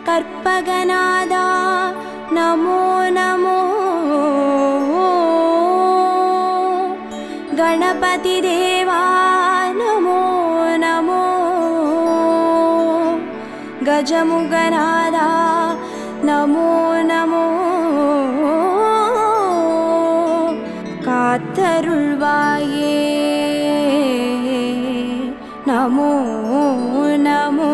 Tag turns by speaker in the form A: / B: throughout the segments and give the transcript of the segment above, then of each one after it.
A: கற்பகநாதா நமோ நமோ गणपति देवा नमो नमो गजमुगनादा नमो नमो कात्तरुள்வாயே नमो नमो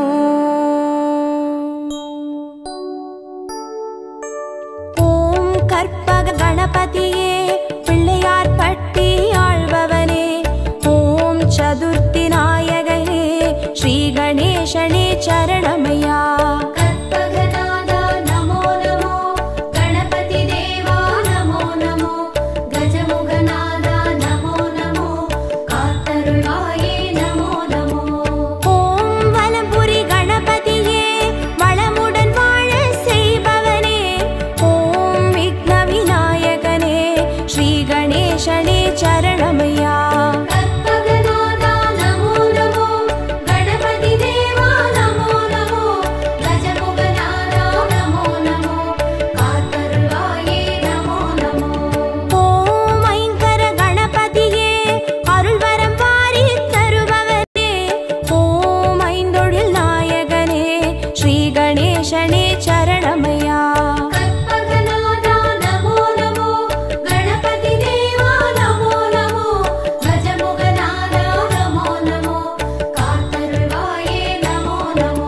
A: ओम कर्पग गणपतिये पिள்ளையார் பட்டி ஆழ்பவனே ஓம் சதுர்த்தி நாயகனே ஸ்ரீ கணேசனே சரணமையா
B: கற்பகநாதா நமோ நமோ கணபதி தேவா நமோ நமோ கஜமுகநாதா நமோ நமோ காத்தருள்வாயே நமோ நமோ
A: ஓம் வலம்புரி கணபதியே வளமுடன் வாழ செய்பவனே ஓம் விக்ன விநாயகனே ஸ்ரீ கணேசனே சரணமையா
B: கற்பகநாதா நமோ நமோ கணபதி தேவா நமோ நமோ கஜமுகநாதா நமோ நமோ காத்தருள்வாயே நமோ நமோ
A: ஓம் ஐங்கர கணபதியே அருள்வரம் வாரி தருபவனே ஓம் ஐந்தொழில் நாயகனே ஸ்ரீ கணேசனே சரணமையா
B: கற்பகநாதா நமோ நமோ கணபதி தேவா நமோ நமோ கஜமுகநாதா நமோ நமோ காத்தருள்வாயே நமோ நமோ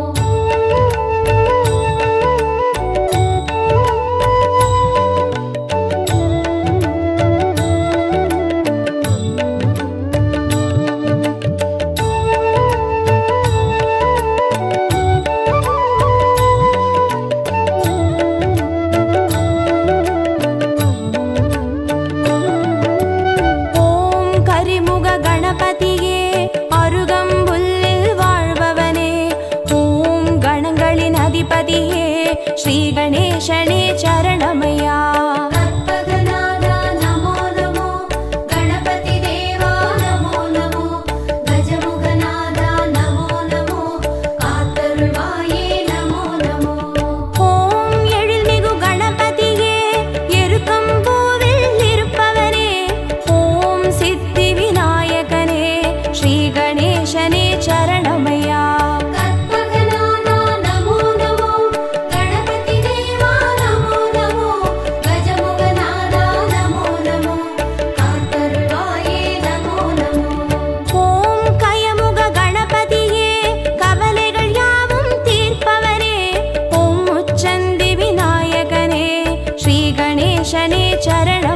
A: ஓம் கரிமுக கணபதியே அருகம்புல்லில் வாழ்பவனே ஓம் கணங்களின் அதிபதியே ஸ்ரீ கணேசனே சரணமையா
B: கற்பகநாதா நமோ நமோ கணபதி தேவா நமோ நமோ கஜமுகநாதா நமோ நமோ காத்தருள்வாயே நமோ நமோ
A: ஓம் எழில்மிகு கணபதியே எருக்கம்பூவில் இருப்பவனே ஓம் சித்தி விநாயகனே ஸ்ரீ கணேசனே சரணமையா
B: கற்பகநாதா நமோ நமோ கணபதி தேவா நமோ நமோ கஜமுகநாதா நமோ நமோ காத்தருள்வாயே நமோ நமோ
A: ஓம் கயமுக கணபதியே கவலைகள் யாவும் தீர்ப்பவரே ஓம் உச்சந்தி விநாயகனே ஸ்ரீ கணேசனே சரணமையா